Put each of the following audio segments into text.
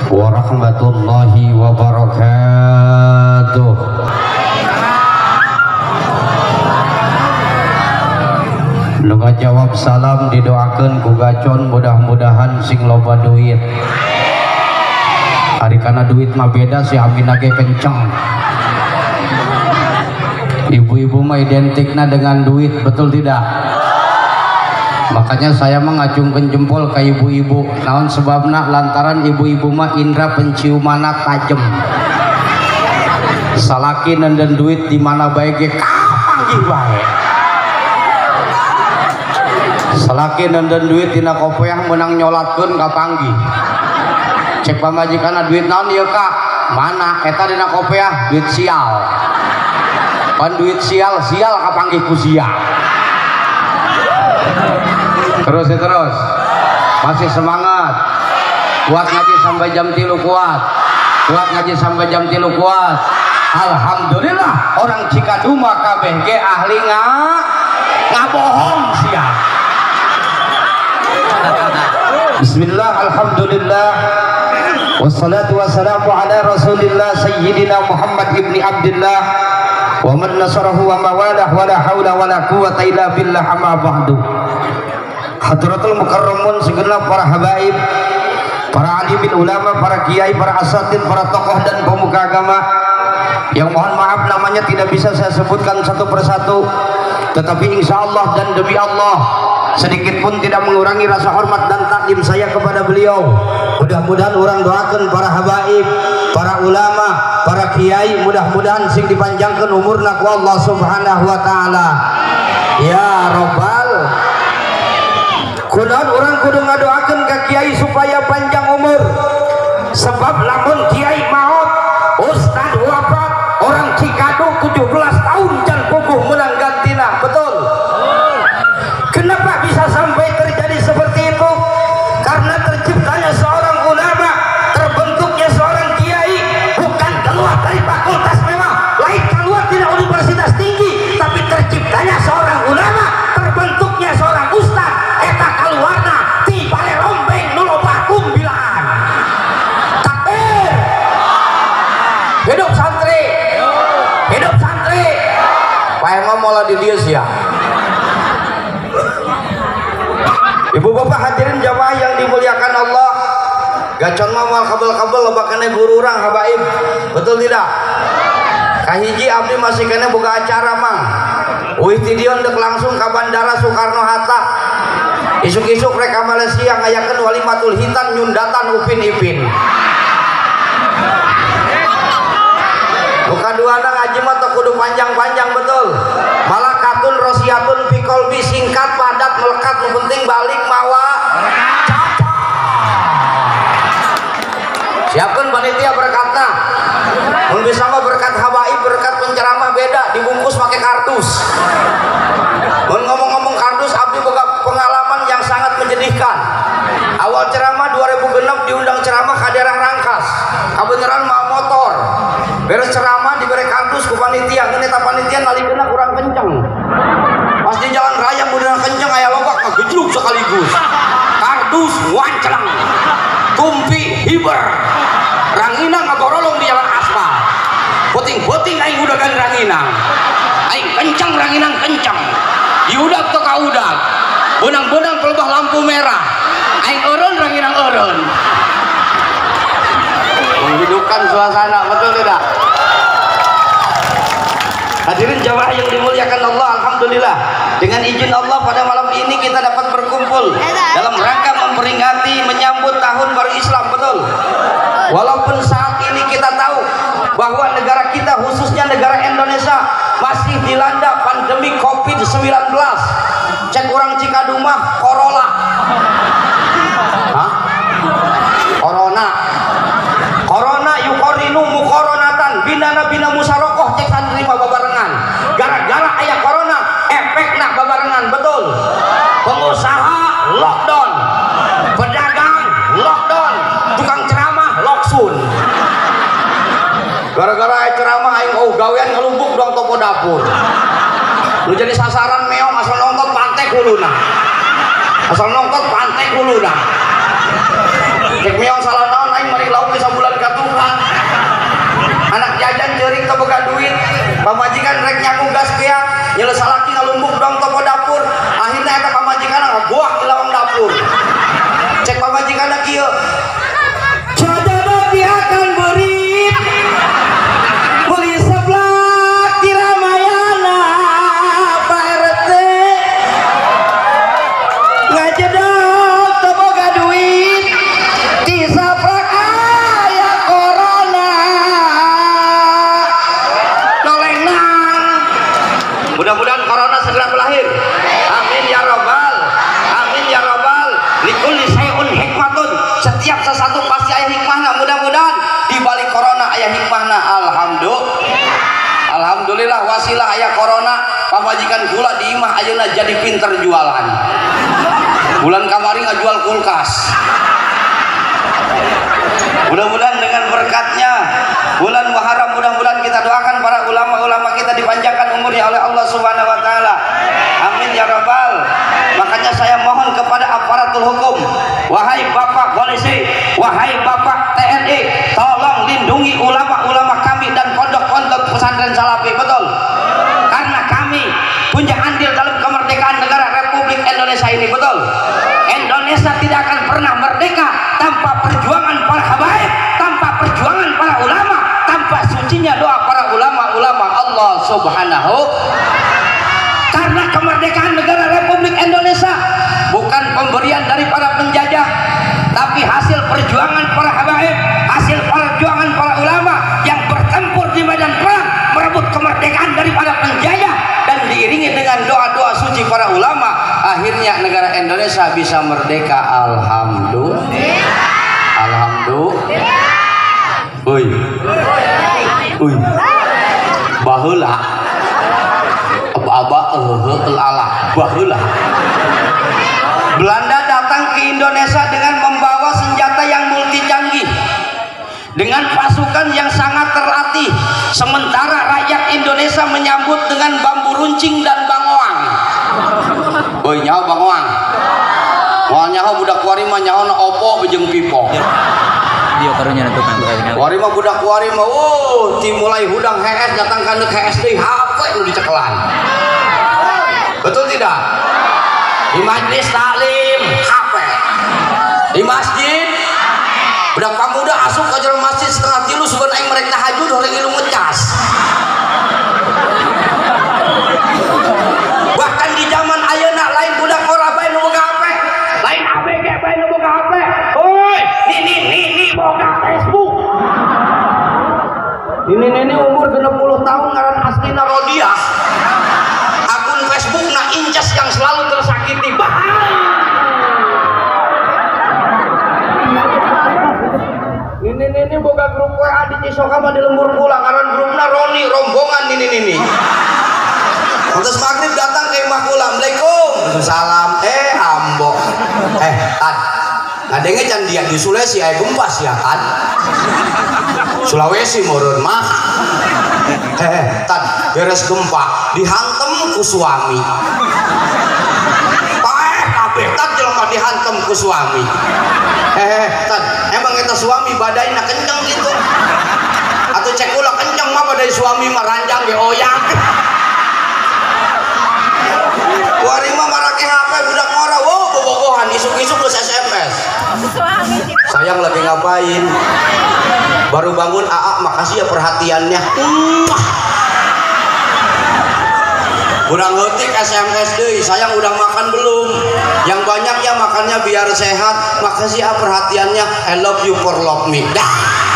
warahmatullahi wabarakatuh. Nuga jawab salam didoakan ku gacon, mudah-mudahan sing loba duit. Hari kana duit mah beda si amin lagi kenceng. Ibu-ibu mah identiknya dengan duit, betul tidak? Makanya saya mengacungkan jempol ke ibu-ibu. Naon sebabna? Lantaran ibu-ibu mah indra penciumanna tajem. Salaki nenden duit di mana bae ge kapanggih bae. Salaki nenden duit dina kopeah menang nyolatkeun kapanggih. Cek pamajikanna duit naon ieu Kak? Mana? Eta dina kopeah duit sial. Pan duit sial, sial kapanggih ku sial. Terus ya terus, masih semangat, kuat ngaji sampai jam 3 kuat, kuat ngaji sampai jam 3 kuat. Alhamdulillah orang Cikaduma kabeh ge ahli ngabohong siap. Bismillah, alhamdulillah, wassalatu wassalamu ala rasulillah sayyidina Muhammad ibni Abdillah wa man nasarahu wa mawalah wa la hawla wa la quwwata illa billah amma ba'du. Hadratul mukarramun segenap para habaib, para alimin ulama, para kiai, para asatid, para tokoh dan pemuka agama yang mohon maaf namanya tidak bisa saya sebutkan satu persatu, tetapi insya Allah dan demi Allah sedikit pun tidak mengurangi rasa hormat dan takdim saya kepada beliau. Mudah-mudahan orang doakan para habaib, para ulama, para kiai, mudah-mudahan sing dipanjangkan umurna ku Allah subhanahu wa ta'ala ya robbal. Kunaon orang kudu ngadoakeun ka kiai supaya panjang umur, sebab lamun kiai maot, ustad wafat, orang Cikadu 17 tahun jan puguh menang gantina, betul? Kenapa bisa sampai terjadi seperti itu? Karena terciptanya seorang ulama, terbentuknya seorang kiai, bukan keluar dari fakultas mewah, lain keluar tidak universitas tinggi, tapi terciptanya seorang ulama, terbentuknya seorang ustad, eta kaluarna ti bale rombeng nu loba kumbilaan. Takbir. Hidup santri. Hidup santri. Pae mah mola di dieu sia. Ibu bapak hadirin jamaah yang dimuliakan Allah, gacon mah moal kabel-kabel loba kene guru urang habaib, betul tidak? Kahiji abdi masih kene boga acara mah. Uih ti dieu ndek langsung ka Bandara Soekarno Hatta. Isuk-isuk reka Malaysia ngayakeun walimatul hitan nyundatan Upin Ipin. Bukan duana ngaji mah teu kudu panjang-panjang, betul. Malah katun rosiatun fikolbi singkat padat melekat, nu penting balik mawa caca. Siapkan panitia berkatna. Mun bisa mah berkat habaib, berkat penceramah beda, dibungkus pakai kardus. Mun ngomong-ngomong kardus, abdi boga pengalaman yang sangat menyedihkan. Awal ceramah 2006 diundang ceramah ka daerah Rangkas, kabeneran mah motor. Beres ceramah diberi kardus ku panitia, ngeun eta panitia nalikeunna kurang kenceng. Pas di jalan raya beneran kenceng aya loba kagejluk sekaligus. Kardus wanclang. Tumpi hiber. Ranginang ngagorolong di jalan aspal. Puting-puting aing udagan ranginang. Aing kenceng ranginang kenceng. Diudak teu ka udak. Benang-benang pelebah lampu merah. Aing eureun ranginang eureun. Menghidupkan suasana, betul tidak? Hadirin jamaah yang dimuliakan Allah, alhamdulillah dengan izin Allah pada malam ini kita dapat berkumpul dalam rangka memperingati menyambut tahun baru Islam, betul? Walaupun saat ini kita tahu bahwa negara kita khususnya negara Indonesia masih dilanda pandemi COVID-19. Cek orang Cikaduma Corona. Hah? Corona. Corona yukorinu mukoronatan binana bina musarokoh cek santri mah babarengan. Gara-gara aya corona efek nak babarengan, betul. Pengusaha lockdown, pedagang lockdown, tukang ceramah locksun. Gara-gara aya ceramah aing gawean ngelumpuk dong toko dapur. Lu jadi sasaran meong asal nongkot pantek huluna. Asal nongkot pantek huluna. Cek meong salah naon aing mari lauk sesuatu pasti aya hikmahna. Mudah-mudahan di balik corona aya hikmahna. Alhamdulillah wasilah aya corona pamajikan kula di imah ayeuna jadi pinter jualan. Bulan kamari ngajual kulkas. Mudah-mudahan dengan berkatnya bulan Muharram, mudah-mudahan kita doakan para ulama-ulama kita dipanjangkan umurnya oleh Allah Subhanahu wa taala. Amin ya rabbal. Makanya saya mohon kepada aparatur hukum, wahai Bapak polisi, wahai Bapak TNI, tolong lindungi ulama-ulama kami dan pondok-pondok pesantren Salafi, betul? Karena kami punya andil dalam kemerdekaan negara Republik Indonesia ini, betul? Indonesia tidak akan pernah merdeka tanpa perjuangan para habaib, tanpa perjuangan para ulama, tanpa sucinya doa para ulama-ulama Allah Subhanahu. Karena kemerdekaan negara Republik Indonesia bukan pemberian dari para penjajah, tapi hasil perjuangan para habaib, hasil perjuangan para ulama yang bertempur di medan perang merebut kemerdekaan dari para penjajah, dan diiringi dengan doa-doa suci para ulama, akhirnya negara Indonesia bisa merdeka. Alhamdulillah. Alhamdulillah. Uy. Baheula. Baheula. Belanda datang ke Indonesia dengan membawa senjata yang multi canggih, dengan pasukan yang sangat terlatih, sementara rakyat Indonesia menyambut dengan bambu runcing dan bangoang. Boy nyaho bangoang. Moal nyaho budak kuari mah nyaho opo jeung pipo. Dia karunya tukang kuari mah budak kuari mah dimulai hudang HS datang ka neuk HS deui HP nu dicekelan. Betul tidak? Di majelis taklim HP. Di masjid budak pemuda asup ka jero masjid setengah 3 sugan aing merek tahajud horeng ilu ngecas. Bahkan di zaman ayeuna lain budak ora bae nu boga HP, lain ABG bae nu boga HP. Hoi, ini boga Facebook. Ini umur 60 tahun ngaran astina Rodia. Akun Facebook na incas yang selalu tersakiti. Ini boga grup WA di Cisoka mah di lembur pulang karena grupna Roni rombongan ini. Terus maghrib datang ke imah kula, Assalamualaikum. Salam. Ambo. Tad. Ngadenge can dia di Sulawesi aya gempas ya kan? Sulawesi meureun mah. Tad, beres gempa dihantem ku suami. Kabeh tad jelema dihantem ku suami. Tad, emang eta suami badaina kenceng gitu. Atau cek ulah kenceng mah badai suami mah ranjang ge oyang. Kuari mah marake HP budak ngora, bobogohan isuk-isuk geus SMS. Sayang lagi ngapain? Baru bangun makasih ya perhatiannya. Udah ngetik SMS deui, sayang udah makan belum? Yang banyak ya makannya biar sehat. Makasih ya perhatiannya. I love you for love me. Dah.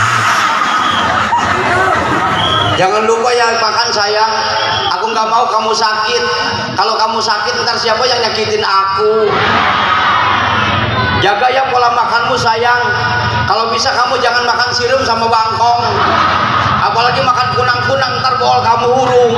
Jangan lupa ya makan sayang. Aku nggak mau kamu sakit. Kalau kamu sakit ntar siapa yang nyakitin aku? Jaga ya pola makanmu sayang. Kalau bisa kamu jangan makan sirum sama bangkong. Apalagi makan kunang-kunang ntar bohol kamu hurung.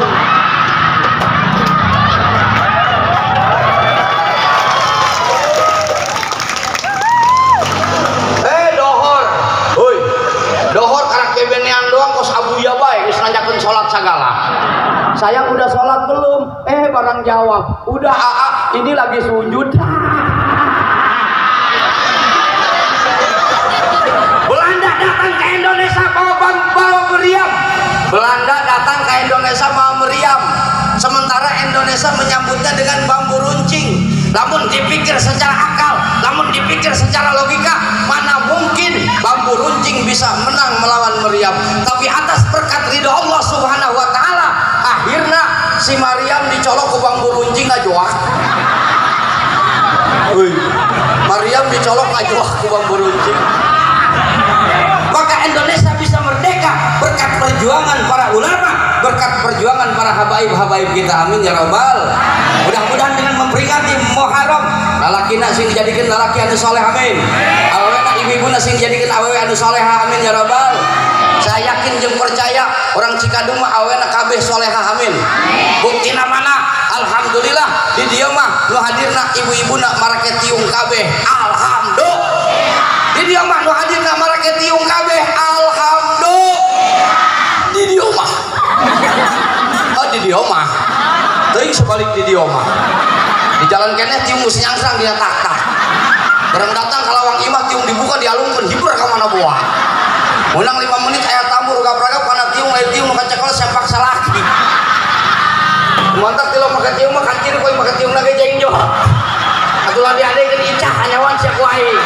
Dohor karena kebenean doang kos abuya bae geus nanyakeun salat sagala. Sayang udah sholat belum? Barang jawab udah ini lagi sujud. Belanda datang ke Indonesia bawa meriam. Belanda datang ke Indonesia bawa meriam, sementara Indonesia menyambutnya dengan bambu runcing. Namun dipikir secara akal, namun dipikir secara logika, mana mungkin bambu runcing bisa menang melawan meriam. Tapi atas berkat ridho Allah Subhanahu wa taala, akhirnya si Maryam dicolok ke bambu runcing ngajoak. Maryam dicolok ngajoak ke bambu runcing. Maka Indonesia bisa merdeka berkat perjuangan para ulama, berkat perjuangan para habaib-habaib kita. Amin ya rabbal. Mudah-mudahan dengan memperingati Muharram lalakina sing dijadikan lalaki anu saleh. Amin. Awalna ibu-ibu sing jadikan awewe anu soleha amin ya rabbal. Saya yakin jeung percaya orang Cikadung mah awena kabeh soleha amin. Buktina mana? Alhamdulillah di dieu mah nu hadirna ibu-ibuna marake tiung kabeh. Alhamdulillah. Di dieu mah nu hadirna marake tiung kabeh. Alhamdulillah. Di dieu mah. Oh di dieu mah. Teuing sebalik di dieu mah. Di jalan keneh tiung geus nyangsang dina tak-tak. Bareng datang kalawang imah tiung dibuka dialungkeun hibur ka mana boa. Menang 5 menit aya tamu ragap-ragap kana tiung lain tiung maka cekol sempak salaki. Mantap tilo maka tiung mah kan kiri koy maka tiung lagi jeung jo. Atuh ladi ade geun icah hanyawan sia ku aing.